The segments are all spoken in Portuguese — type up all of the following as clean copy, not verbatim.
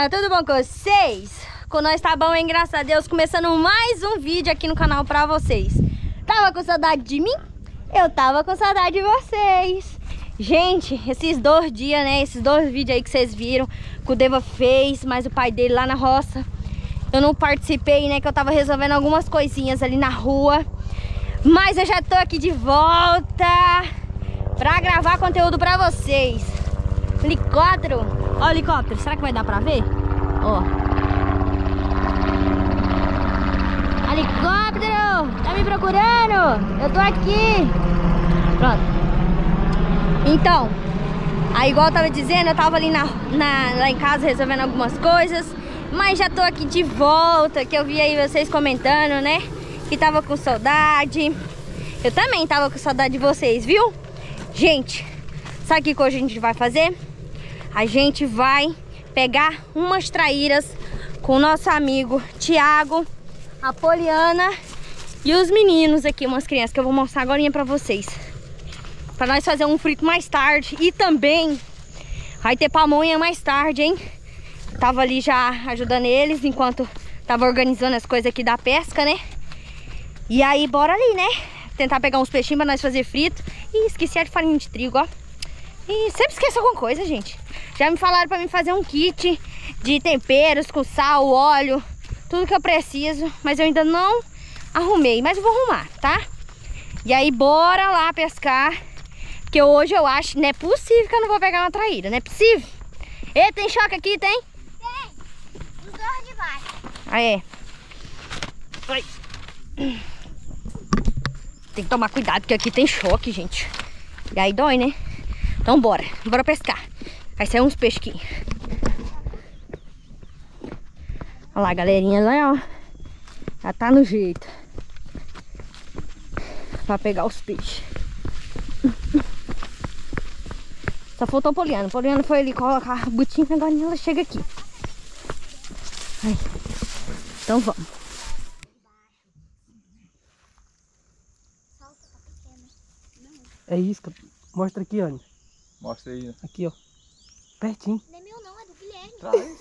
galera, tudo bom com vocês? Com nós tá bom, hein? Graças a Deus, começando mais um vídeo aqui no canal pra vocês. Tava com saudade de mim? Eu tava com saudade de vocês. Gente, esses 2 dias, né? Esses 2 vídeos aí que vocês viram, que o Deva fez, mas o pai dele lá na roça, eu não participei, né? Que eu tava resolvendo algumas coisinhas ali na rua. Mas eu já tô aqui de volta pra gravar conteúdo pra vocês. Helicóptero. Ó o helicóptero, será que vai dar pra ver? Ó. Helicóptero! Tá me procurando? Eu tô aqui. Pronto. Então, aí igual eu tava dizendo, eu tava ali lá em casa resolvendo algumas coisas. Mas já tô aqui de volta, que eu vi aí vocês comentando, né? Que tava com saudade. Eu também tava com saudade de vocês, viu? Gente, sabe o que hoje a gente vai fazer? A gente vai pegar umas traíras com o nosso amigo Thiago, a Poliana e os meninos aqui, umas crianças que eu vou mostrar agora pra vocês. Pra nós fazer um frito mais tarde. E também vai ter pamonha mais tarde, hein? Tava ali já ajudando eles enquanto tava organizando as coisas aqui da pesca, né? E aí, bora ali, né? Tentar pegar uns peixinhos pra nós fazer frito. Ih, esqueci a farinha de trigo, ó. E sempre esqueço alguma coisa, gente. Já me falaram pra mim fazer um kit de temperos com sal, óleo, tudo que eu preciso. Mas eu ainda não arrumei, mas eu vou arrumar, tá? E aí, bora lá pescar. Porque hoje eu acho, não é possível que eu não vou pegar uma traíra, não é possível. Ei, tem choque aqui, tem? Tem, os dois de baixo. Ah, é. Ai. Tem que tomar cuidado, porque aqui tem choque, gente. E aí dói, né? Então bora pescar. Vai sair uns peixes aqui. Olha lá, galerinha, lá, ó. Já tá no jeito pra pegar os peixes. Só faltou a Poliana. A Poliana foi ali colocar a botinha, agora ela chega aqui. Aí. Então vamos. É isca. Mostra aqui, Ana. Mostra aí. Aqui, ó. Pertinho. Não é meu não, é do Guilherme. Traz.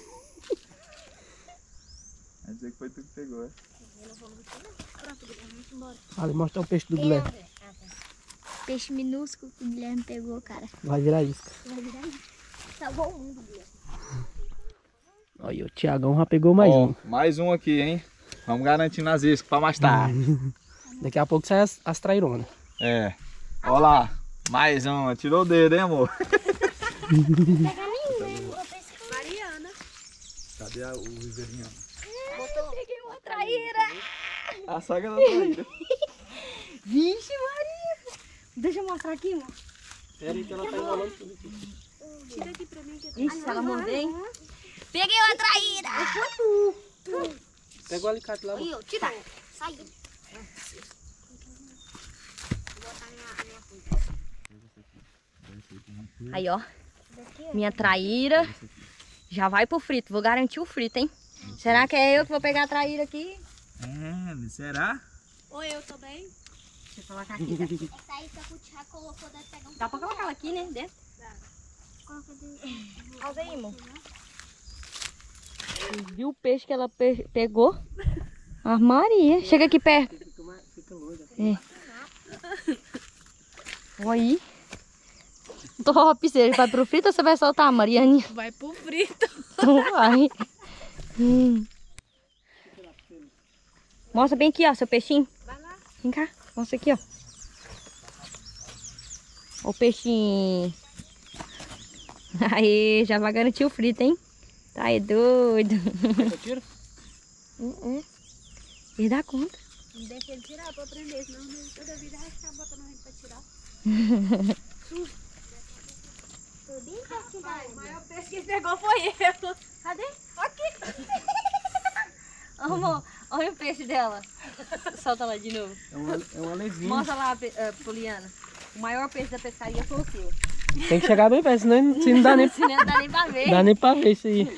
Quer dizer que foi tu que pegou, é? Eu não vou no não. Pronto, Guilherme, vamos embora. Ali, mostra o peixe do Guilherme. Peixe minúsculo que o Guilherme pegou, cara. Vai virar isca. Vai virar isso. Salvou o mundo, Guilherme. Olha, o Thiagão já pegou mais um. Mais um aqui, hein? Vamos garantir nas iscas pra mais tarde. Daqui a pouco sai as traironas. É. Olha lá. Mais um. Tirou o dedo, hein, amor? Pega nenhum, né? Mariana. Cadê o viveirinho? Peguei uma traíra. A saga da traíra. Vixe, Maria. Deixa eu mostrar aqui, mano. Pera aí que ela tá enrolando tudo aqui. Tira aqui pra mim. Ixi, se ela morder, hein? Peguei uma traíra. Pega o alicate lá. Aí, ó, tirou. Saiu. Aí, ó. Minha traíra. Já vai pro frito. Vou garantir o frito, hein? Será que é eu que vou pegar a traíra aqui? É, será? Oi, eu tô bem. Deixa eu colocar aqui. Tá? Essa aí que o Thiago colocou deve pegar um Dá pra colocar ela aqui, né? Dentro. Coloca dentro. Olha aí, irmão. Viu o peixe que ela pegou? A Maria. Chega aqui perto. Fica longe. É. Olha aí. Top, você vai pro frito ou você vai soltar a Marianinha? Vai pro frito. Então vai. Mostra bem aqui, ó, seu peixinho. Vai lá. Vem cá, mostra aqui, ó. Ó o peixinho. Aí, já vai garantir o frito, hein? Tá aí, doido. Tira? Ele dá conta. Não deixa ele tirar pra prender, senão toda vida vai ficar botando a gente pra tirar. Tô bem pertinho da O maior peixe que pegou foi eu. Cadê? Aqui. Amor, olha o peixe dela. Solta lá de novo. É uma levinha. Mostra lá, Poliana. O maior peixe da pescaria foi o seu. Tem que chegar bem perto, senão não dá nem, Se não dá nem pra ver. dá nem pra ver isso aí.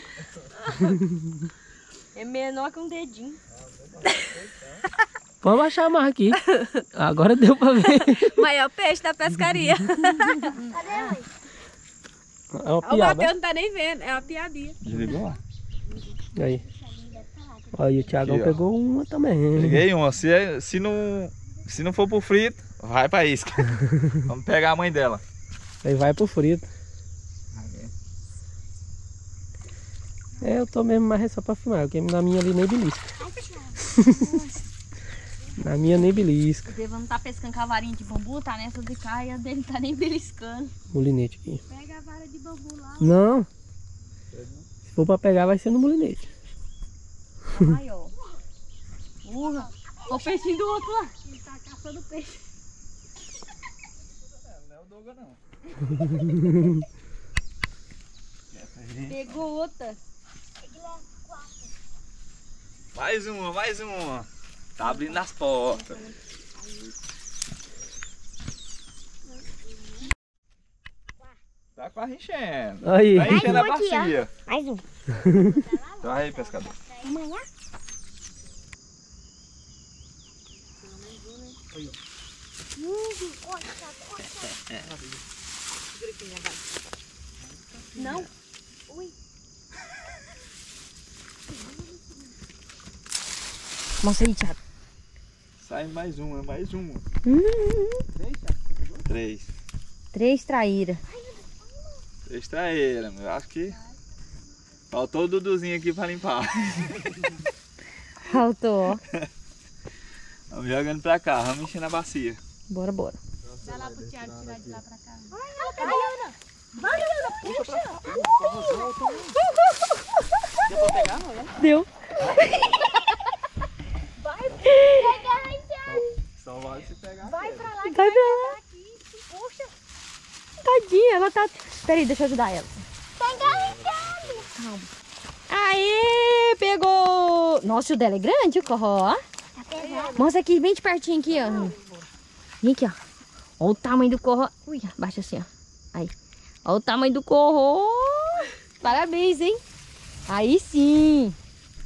É menor que um dedinho. Vamos baixar a marra aqui. Agora deu pra ver. Maior peixe da pescaria. Cadê, mãe? É uma O piada. Matheus não tá nem vendo, é uma piadinha. Desligou lá. Aí. Aí o Thiagão Aqui, ó. pegou uma também. Peguei uma. Se não for pro frito, vai pra isca. Vamos pegar a mãe dela. Aí vai pro frito. É, eu tô mesmo mais só pra filmar, porque na minha ali nem belisca. Na minha nem belisca. O Deva não tá pescando com a varinha de bambu, tá nessa de cá e a dele tá nem beliscando. Molinete aqui. Pega a vara de bambu lá. Não. Se for pra pegar, vai ser no molinete. Ai, ó. Urra. Ó o peixinho do outro lá. Ele tá caçando peixe. Não é o Doga, não. Pegou outra. Mais uma, mais uma. Tá abrindo as portas. Tá quase enchendo. Aí. Tá enchendo a bacia. Mais um. Então aí, pescador. Amanhã? Não. Ui. Mostra aí, Thiago. Sai mais uma, mais uma. Três. 3 traíras. Três traíras, eu acho que faltou o Duduzinho aqui pra limpar. Faltou, ó. Vamos jogando pra cá, vamos enchendo a bacia. Bora, bora. Vai lá pro Thiago tirar de lá pra cá. Deu. Só vale se pegar. Vai pra lá. Vai pra lá. Puxa. Tadinha, ela tá... Peraí, deixa eu ajudar ela. Calma. Aê, pegou. Nossa, o dela é grande, o corró, ó. Mostra aqui, bem de pertinho aqui, ó. Vem aqui, ó. Olha o tamanho do corró. Ui, abaixa assim, ó. Aí. Olha o tamanho do corró. Parabéns, hein? Aí sim.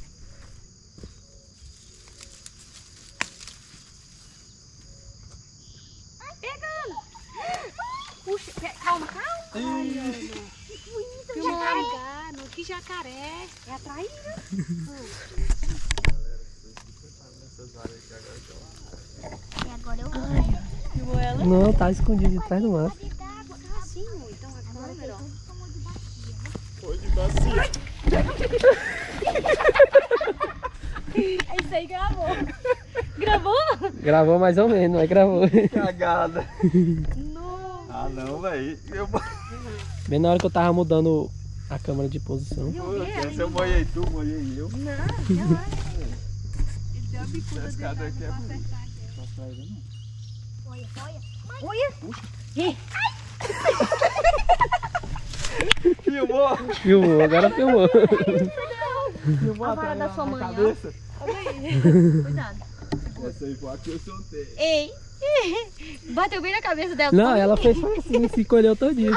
Puxa. Calma, calma. Ai, Ana. Que jacaré. Que jacaré. É a traíra. E agora eu vou. Não, tá escondido atrás do mato. Assim, então a câmera, ó. Foi de bacia. Isso aí gravou. Gravou? Gravou mais ou menos, mas gravou. Cagada. Ah não, velho. Bem na hora que eu tava mudando a câmera de posição. Se eu molhei tu, molhei eu. Ele deu a bicuda dele Pescador aqui é pra bonito. acertar. Filmou. Filmou, agora filmou. Filmou A vara atrás da sua na mãe, ó. cabeça. Cuidado. Essa aí foi a que eu soltei. Ei. Bateu bem na cabeça dela. Não, ela fez só assim, se colheu todinho.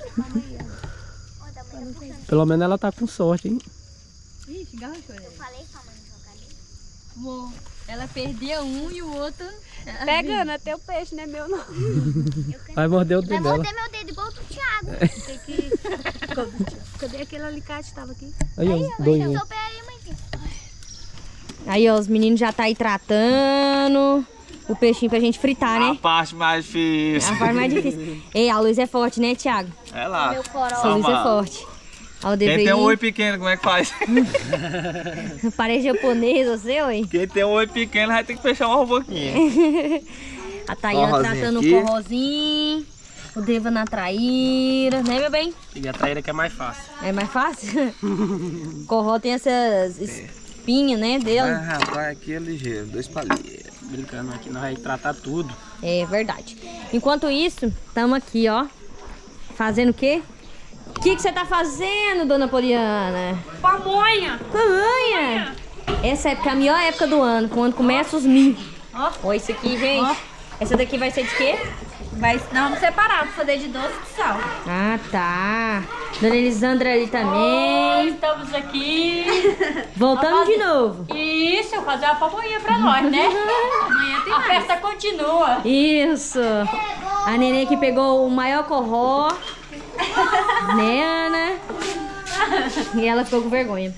Pelo menos ela tá com sorte, hein? Ixi, garra chorando. Falei pra mãe jogar ali. Bom, ela perdeu um e o outro... Pegando, é teu peixe, não é meu não. Vai morder o Vai dedo dela. morder meu dedo igual do Thiago. Tem que... Cadê aquele alicate que tava aqui? Aí, ó, dois. Eu sou aí, mãezinha. Aí, ó, os meninos já tá aí tratando o peixinho pra gente fritar, A né? parte mais difícil. A parte mais difícil. Ei, a luz é forte, né, Thiago? É lá. Meu coró. A luz é forte. Ó, o Quem tem um DVI. oi pequeno, como é que faz? Parece japonês, você, oi? Quem tem um oi pequeno vai ter que fechar uma boquinha. A Tayana Forrozinho tratando aqui. o forrozinho. O Deva na traíra, né, meu bem? E a traíra que é mais fácil. É mais fácil? O corró tem essas espinhas, né, dele. Rapaz, aqui é ligeiro, 2 palilhas. Brincando aqui, nós vamos tratar tudo. É verdade. Enquanto isso, estamos aqui, ó. Fazendo o quê? O que você tá fazendo, dona Poliana? Pamonha! Pamonha! Essa época é a melhor época do ano, quando começa os milho. Ó. Ó, isso aqui, gente. Ó. Essa daqui vai ser de quê? Nós vamos separar pra fazer de doce e de sal. Ah, tá. Dona Elisandra ali também. Estamos aqui. Voltamos de novo. Isso, fazer uma pamonha pra nós, né? Amanhã tem A mais. festa continua. Isso. A neném que pegou o maior corró. Né, Ana? E ela ficou com vergonha.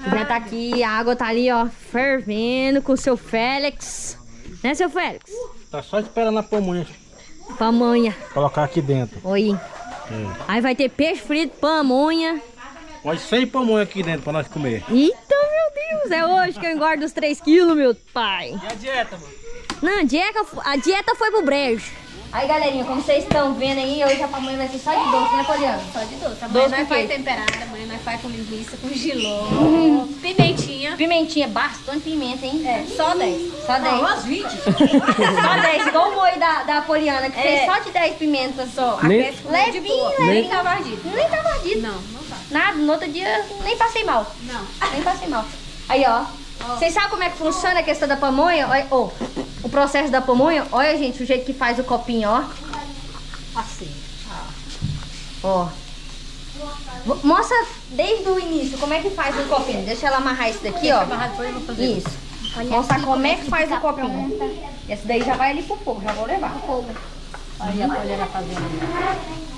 Já tá aqui, a água tá ali, ó, fervendo com o seu Félix. Né, seu Félix? Tá só esperando a pamonha Pamonha. colocar aqui dentro. Oi. Aí vai ter peixe frito, pamonha. Pode 100 pamonha aqui dentro pra nós comer. Eita, meu Deus, é hoje que eu engordo os 3 quilos, meu pai. E a dieta, mano? Não, a dieta foi pro brejo. Aí, galerinha, como vocês estão vendo aí, hoje a pamonha vai ser só de doce, né, Poliana? Só de doce. Doce Amanhã nós com faz quê? temperada, amanhã nós faz com linguiça, com giló, pimentinha. Pimentinha, bastante pimenta, hein? É, só 10. Só 10. Umas 20. Só 10, igual o molho da Poliana, que fez só de 10 pimentas só. Nem- Levinho, Nem tava ardido. Nem tava ardido. Não, não tá. Nada, no outro dia nem passei mal. Não. Nem passei mal. Aí, ó. Vocês sabem como é que funciona a questão da pamonha? Olha, ó, o processo da pamonha. Olha, gente, o jeito que faz o copinho, ó. Assim. Ó. Mostra desde o início como é que faz o copinho. Deixa ela amarrar isso daqui, ó. Depois eu vou fazer. Isso. Mostrar como é que faz o copinho. Esse daí já vai ali pro fogo, já vou levar. Aí a Poliana fazendo.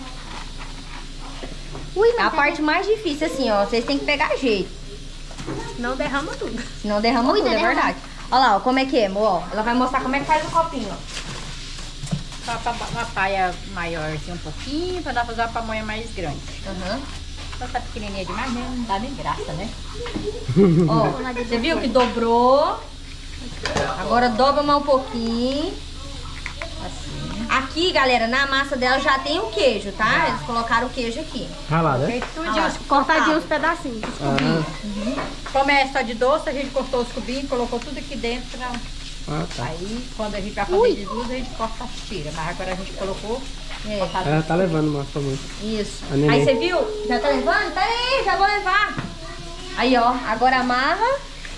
É a parte mais difícil, assim, ó. Vocês têm que pegar jeito. Não derrama tudo. Senão derrama tudo, é verdade. Olha lá, ó, como é que é, amor. Ó, ela vai mostrar como é que faz o copinho, ó. Só pra uma paia maior assim um pouquinho, pra dar fazer uma pamonha mais grande. Aham. Só tá pequenininha demais, né? Não dá nem graça, né? Ó, você viu que dobrou? Agora dobra mais um pouquinho. Assim. Aqui, galera, na massa dela já tem o queijo, tá? Eles colocaram o queijo aqui. Ralado, né? Feito Olha lá, tudinho. Cortadinho os pedacinhos. Como é só de doce, a gente cortou os cubinhos, colocou tudo aqui dentro. Ah, tá. Aí, quando a gente vai fazer de duas, a gente corta as tiras. Mas agora a gente colocou. É, Ela tá levando uma pamonha. isso. A neném. Aí você viu? Já tá levando? Pera aí, já vou levar. Aí, ó, agora amarra.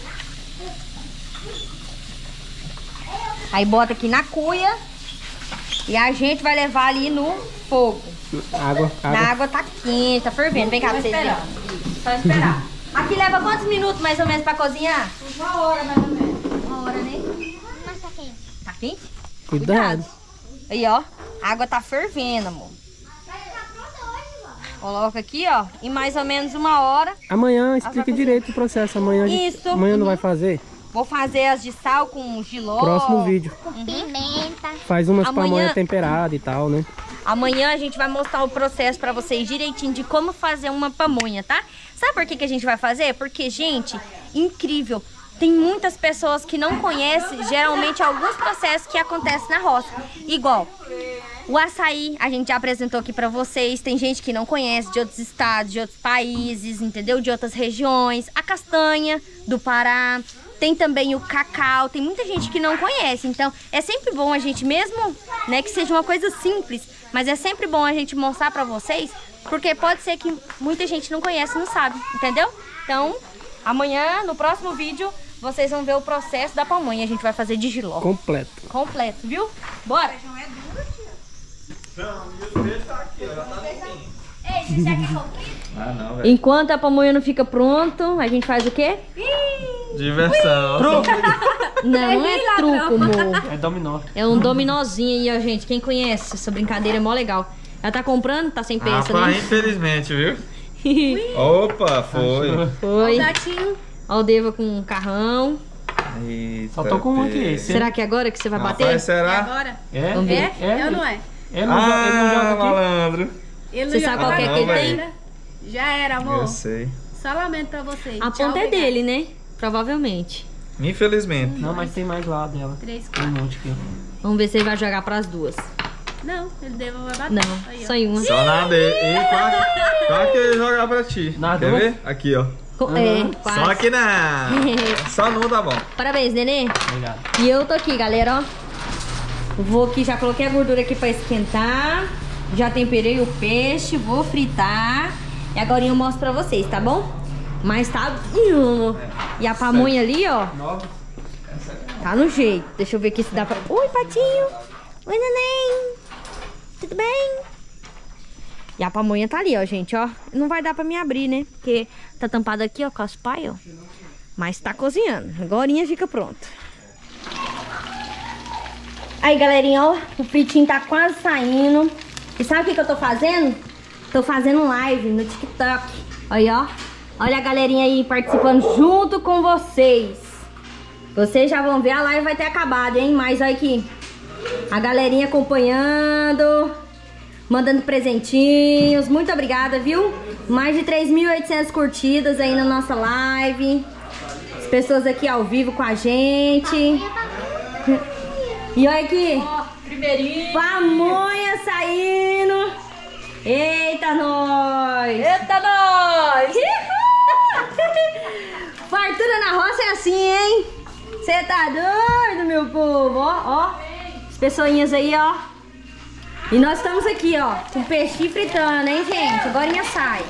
Aí bota aqui na cuia. E a gente vai levar ali no fogo. Água. A água tá quente, tá fervendo. Vem cá pra vocês verem. Só esperar. Aqui leva quantos minutos mais ou menos pra cozinhar? 1 hora mais ou menos. 1 hora, né? Mas tá quente. Tá quente? Cuidado. Aí, ó. A água tá fervendo, amor. Coloca aqui, ó. Em mais ou menos 1 hora. Amanhã explica direito o processo. Amanhã, Isso. amanhã não vai fazer? Vou fazer as de sal com giló. Próximo vídeo. Pimenta. Faz umas Amanhã- pamonhas temperadas e tal, né? Amanhã a gente vai mostrar o processo pra vocês direitinho de como fazer uma pamonha, tá? Sabe por que a gente vai fazer? Porque, gente, incrível. Tem muitas pessoas que não conhecem, geralmente, alguns processos que acontecem na roça. Igual, o açaí, a gente já apresentou aqui pra vocês. Tem gente que não conhece, de outros estados, de outros países, entendeu? De outras regiões. A castanha do Pará. Tem também o cacau. Tem muita gente que não conhece. Então, é sempre bom a gente, mesmo, né, que seja uma coisa simples, mas é sempre bom a gente mostrar pra vocês, porque pode ser que muita gente não conhece e não sabe, entendeu? Então, amanhã, no próximo vídeo, vocês vão ver o processo da pamonha. A gente vai fazer de jiló. Completo. Completo, viu? Bora! Ei, você já quer frito? Ah, não, velho. Enquanto a pamonha não fica pronto, a gente faz o quê? Diversão. Não é truco, amor. É dominó. É um dominozinho aí, ó, gente. Quem conhece? Essa brincadeira é mó legal. Ela tá comprando? Tá sem peça, Rapaz, né? infelizmente, viu? Opa, foi. Foi. Gatinho. Ó o Deva com um carrão. Eita, Só tô com um aqui. pega. Esse Será que é agora que você vai bater? Rapaz, será? Agora? É? Vamos ver. É ou não é? Ele não joga aqui. Malandro. Ele Você não sabe joga qual que é não, que ele velho. tem? Já era, amor. Eu sei. Só lamento pra você. A Tchau, ponta é obrigada. dele, né? Provavelmente. Infelizmente. Não, mas tem mais lá dela. 3, Tem um 4. monte aqui. Vamos ver se ele vai jogar pras duas. Não, ele deve vai bater. Não, Aí, ó. só em uma. Só na dele. E quase que ele jogar pra ti. Na Quer duas? ver? Aqui, ó. É, quase. Só que não. Só não tá bom. Parabéns, nenê. Obrigado. E eu tô aqui, galera, ó. Vou aqui, já coloquei a gordura aqui pra esquentar. Já temperei o peixe, vou fritar. E agora eu mostro pra vocês, tá bom? Mas tá... E a pamonha ali, ó, tá no jeito. Deixa eu ver aqui se dá pra... Oi, patinho. Oi, neném. Tudo bem? E a pamonha tá ali, ó, gente, ó. Não vai dar pra me abrir, né? Porque tá tampado aqui, ó, com as paias, ó. Mas tá cozinhando. Agorinha fica pronto. Aí, galerinha, ó. O fritinho tá quase saindo. E sabe o que eu tô fazendo? Tô fazendo live no TikTok. Aí, ó. Olha a galerinha aí participando junto com vocês. Vocês já vão ver, a live vai ter acabado, hein? Mas olha aqui, a galerinha acompanhando, mandando presentinhos. Muito obrigada, viu? Mais de 3.800 curtidas aí na nossa live. As pessoas aqui ao vivo com a gente. E olha aqui, Primeirinho. pamonha saindo. Eita, nós! Eita, nós! Fartura na roça é assim, hein? Você tá doido, meu povo? Ó, ó. As pessoinhas aí, ó. E nós estamos aqui, ó, com peixe fritando, hein, gente? Agora sai.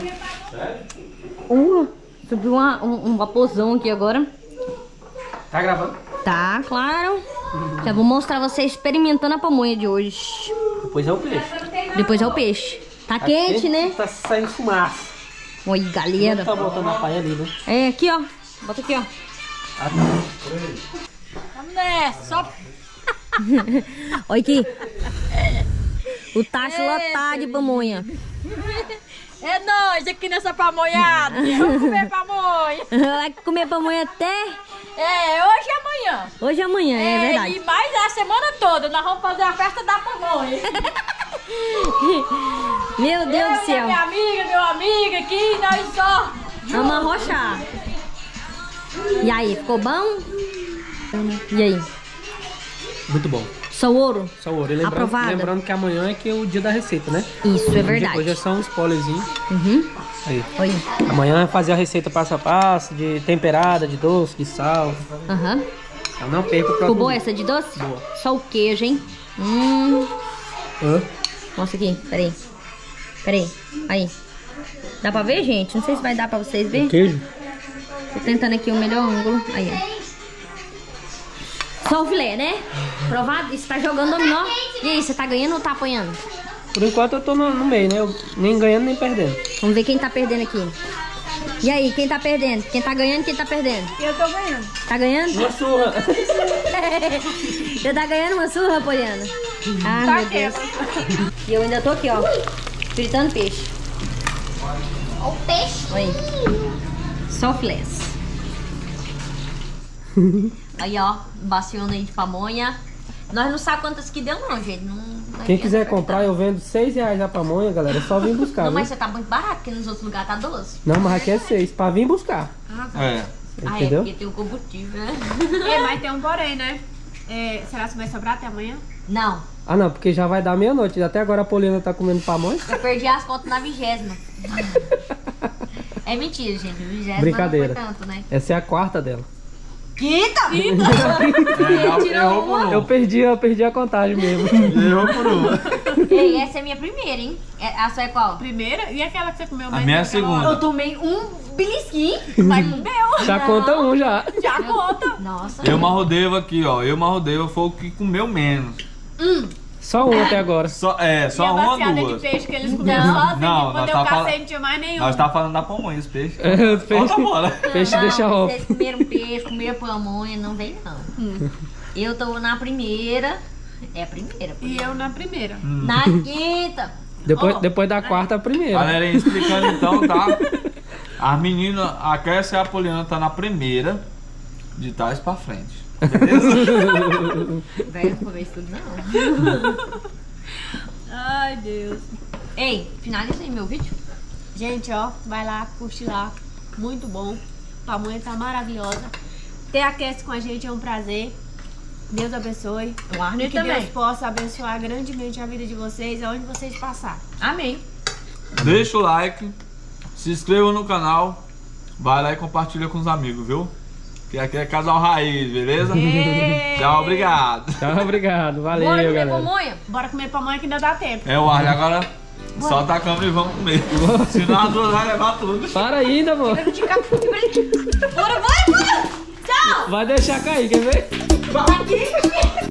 Subiu um vaporzão aqui agora. Tá gravando? Tá, claro. Já vou mostrar vocês experimentando a pamonha de hoje. Depois é o peixe. Depois é o peixe. Tá quente, né? Tá saindo fumaça. Oi, galera. Tá botando a paia ali, né? É, aqui, ó. Bota aqui, ó. Vamos nessa, só... Olha aqui. O tacho lotado de pamonha. É nós aqui nessa pamonhada. Vamos comer pamonha. Vai comer pamonha até É, hoje e amanhã. hoje e amanhã, é verdade. E mais a semana toda. Nós vamos fazer a festa da pamonha. Meu Deus do Eu e céu. minha amiga, meu amigo aqui, nós só. Vamos arrochar. E aí, ficou bom? E aí? Muito bom. Só ouro? Só ouro. E Aprovado. lembrando que amanhã é que é o dia da receita, né? Isso, é verdade. Hoje é só um spoilerzinho. Uhum. Aí. Oi. Amanhã é fazer a receita passo a passo, de temperada, de doce, de sal. Aham. Eu não perco o Ficou próximo boa vídeo. essa de doce? Boa. Só o queijo, hein? Hã? Mostra aqui, peraí. Peraí, aí. Dá pra ver, gente? Não sei se vai dar pra vocês ver. Queijo? Tô tentando aqui o melhor ângulo. Aí, ó. Só o filé, né? Provado? Você tá jogando dominó? E aí, você tá ganhando ou tá apanhando? Por enquanto eu tô no meio, né? Eu nem ganhando nem perdendo. Vamos ver quem tá perdendo aqui. E aí, quem tá perdendo? Quem tá ganhando, quem tá perdendo? Eu tô ganhando. Tá ganhando? Uma surra. Você tá ganhando uma surra, Poliana? Ah, meu Deus. E eu ainda tô aqui, ó, fritando peixe. O peixe. Oi. Só filés. Aí, ó, baciona aí de pamonha. Nós não sabemos quantas que deu, não, gente. Não Quem adianta quiser perguntar. comprar, eu vendo R$6 a pamonha, galera. É só vir buscar, Não, viu? mas você tá muito barato, porque nos outros lugares tá 12. Não, mas aqui é 6. Pra vir buscar. É. Ah, Entendeu? é porque tem o combustível, né? É, mas tem um porém, né? É, será que vai sobrar até amanhã? Não, Ah, não, porque já vai dar meia-noite. Até agora a Poliana tá comendo pamonha. eu perdi as contas na 20ª. É mentira, gente. 20ª Brincadeira. não foi tanto, né? Essa é a quarta dela. Quinta? Errou por um. Eu perdi a contagem mesmo. Errou por um. Ei, essa é a minha primeira, hein? A sua é qual? Primeira? E aquela que você comeu A mais? minha é a naquela segunda. hora? Eu tomei um belisquinho. Mas comeu. Já conta um já. Já conta. Nossa. Eu Marrodeva aqui, ó. Eu Marrodeva foi o que comeu menos. Só um até agora. Só E uma a ou baciada de duas. peixe que eles comeram sozinhos. Não, Quando nós eu tá cacei, falando- não tinha mais nenhum. Nós tá falando da pamonha, esse peixe. Os peixes, Olha bola. peixe Não, deixa off. vocês comeram peixe, comeram pamonha, não vem não. Eu tô na primeira. É a primeira. E eu na primeira. Na quinta. Depois da quarta, a primeira. Galera, explicando então, tá? As meninas, a Kécia e a Poliana tá na primeira, de trás pra frente. Velho, não vou isso tudo não. Ai, Deus. Ei, finaliza aí meu vídeo. Gente, ó, vai lá, curte lá. Muito bom. A pamonha tá maravilhosa. Ter a Cassie com a gente é um prazer. Deus abençoe. O Arno E que também. Deus possa abençoar grandemente a vida de vocês, aonde vocês passarem. Amém. Deixa o like, se inscreva no canal, vai lá e compartilha com os amigos, viu? Que aqui é Casal Raiz, beleza? Tchau, obrigado. Tchau, obrigado. Valeu, Bora comer galera. pamonha? Bora comer pamonha que ainda dá tempo. É o Arley, agora solta a câmera e vamos comer. Senão as duas vai levar tudo. Para ainda, amor. Bora, bora, bora! Tchau! Vai deixar cair, quer ver? Aqui!